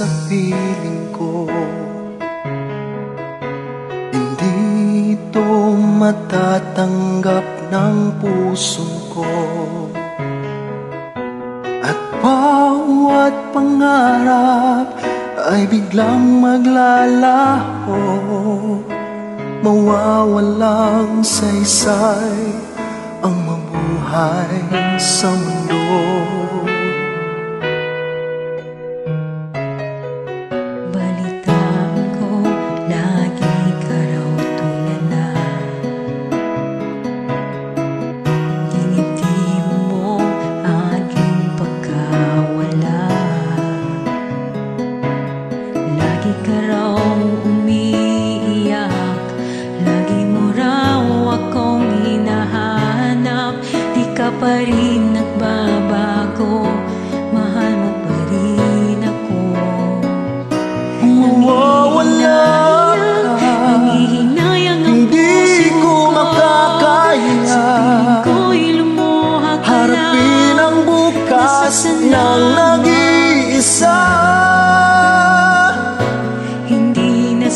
sa piling ko. Hindi ito matatanggap ng pusong ko, at bawat pangarap ay biglang maglalaho, mawawalang saysay ang mabuhay sa mundo. Balitaan ko, lagi ka raw tulala. Dinibdib mo aking pagkawala. Lagi ka raw umiiyak, lagi mo raw akong hinahanap. Di ka pa rin nagbabago, mahal mo pa rin ako. Mawawala ka, Nangihinayang ang hindi ko makakaya. Sa piling ko'y lumuha ka Harapin ang bukas ng nag-iisa. Hindi na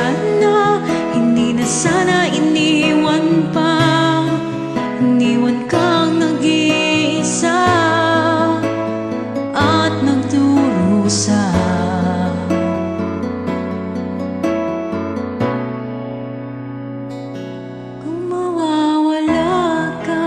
sana iniwan pa. Iniwan kang nag-iisa at nagdurusa. Kung mawawala ka,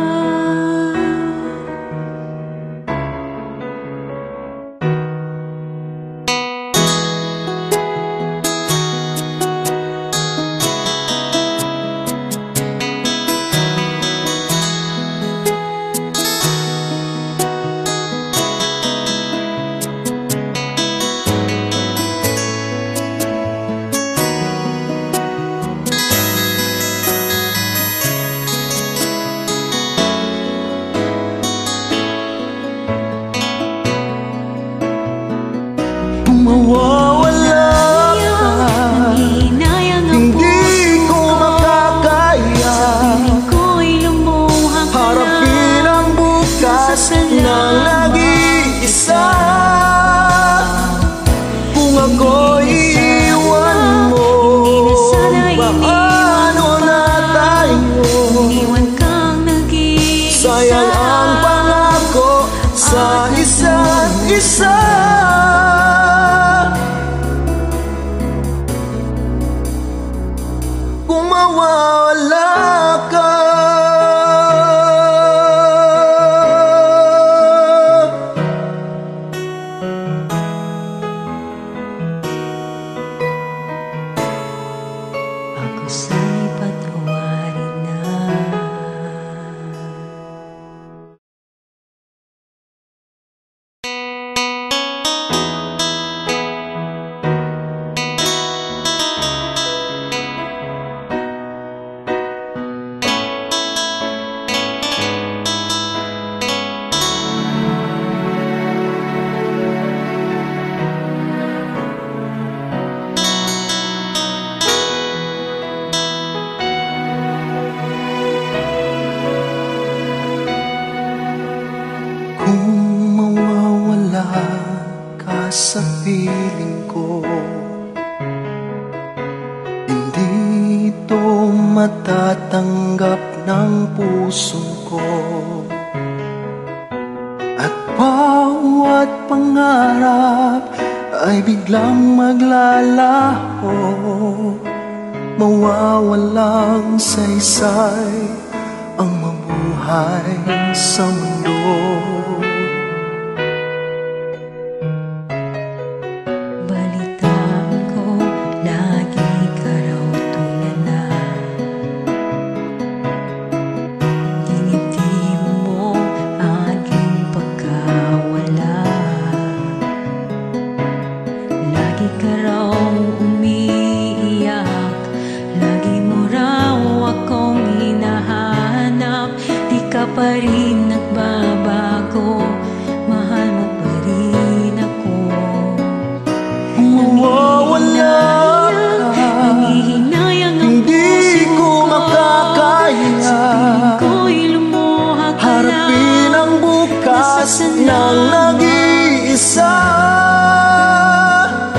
Mawawala ka, nangihinayang ang hindi ko makakaya. piling ko'y lumuha ka Harapin ang bukas ng nag-iisa. Kung ako'y iiwan mo, paano na tayo? Iniwan kang nag-iisa. Sayang ang pangako sa isa't isa. Kung mawawala ka, ako sa'y patawarin na. kung mawawala ka sa piling ko, hindi ito matatanggap ng pusong ko, at bawat pangarap ay biglang maglalaho, mawawalang saysay ang mabuhay sa mundo. Balitaan ko, lagi ka raw tulala. Dinibdib mo aking pagkawala. Lagi ka raw umiiyak, lagi mo raw akong hinahanap. Di ka pa rin nagbabago, mahal mo pa rin ako. Mawawala ka, Nangihinayang ang hindi ko makakaya. Sa piling ko'y lumuha ka Harapin ang bukas ng nag-iisa.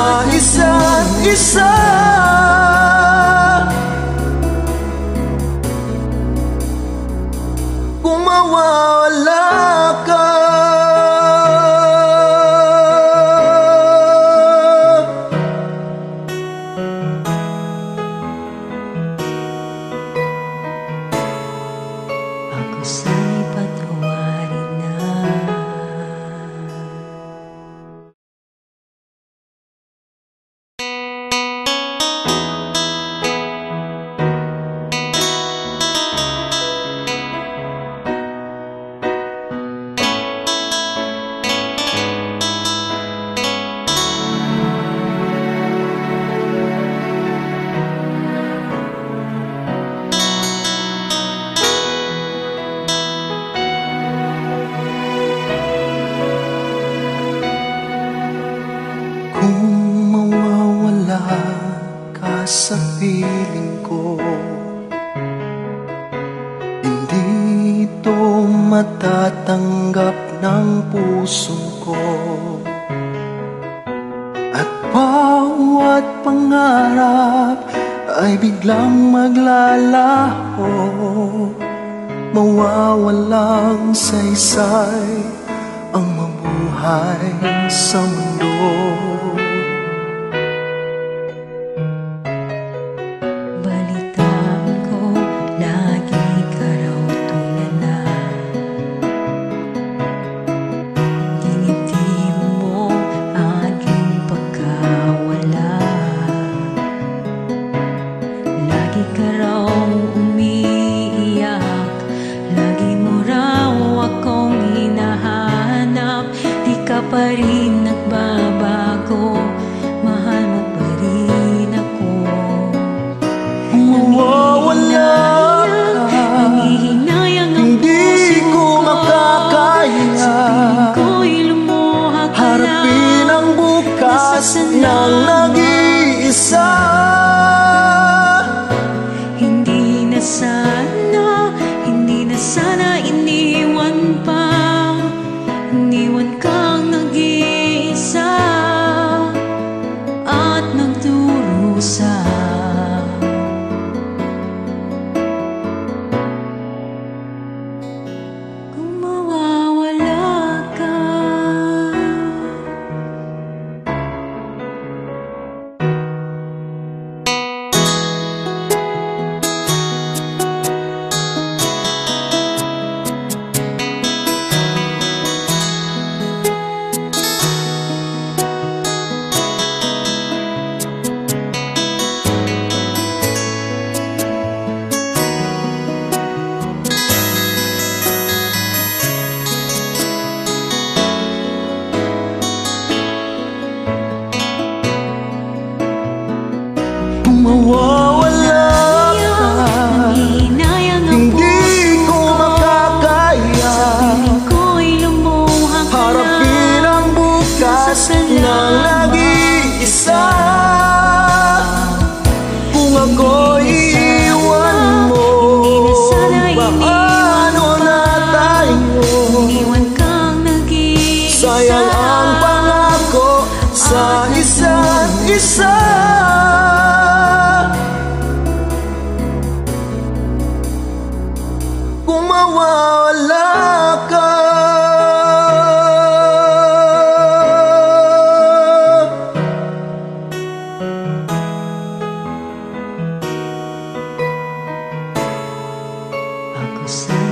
isa't isa. Kung mawawala ka, ako sa'y patawarin na. kung mawawala ka sa piling ko, hindi ito matatanggap ng pusong ko. At bawat pangarap ay biglang maglalaho, mawawalang saysay ang mabuhay sa mundo. Balitaan ko, lagi ka raw tulala. Dinibdib mo aking pagkawala. Lagi ka raw umiiyak, lagi mo raw akong hinahanap. Di ka pa rin nagbabago, mahal mo pa rin ako. Mawawala ka, Nangihinayang ang hindi puso ko makakaya. Sa piling ko'y lumuha ka Harapin lang. ang bukas Nasasandaan ng mo. nag-iisa. Hindi na sana, hindi na sana iniwan pa. Iniwan kang nag-iisa at nagdurusa. Kung mawawala ka, Kung mawawala ka, nangihinayang ang hindi ko makakaya. piling ko'y lumuha ka Harapin lang. ang bukas ng nag-iisa. Kung ako'y iiwan mo, paano na tayo? Iniwan kang nag-iisa. Sayang ang pangako sa isa't isa. Kung mawawala ka, Ako sa'y